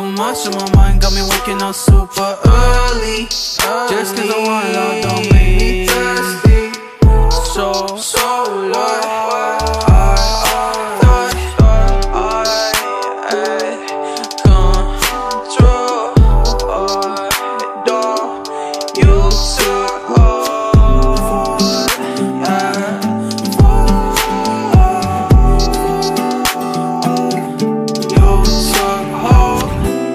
much on my mind, got me waking up super early. Just cause I want love don't make me thirsty. So what? I control. You took hold. You took hold.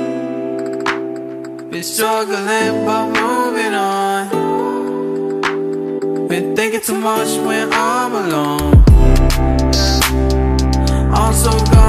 Been struggling but moving on. Been thinking too much when I'm alone. I'm so gone.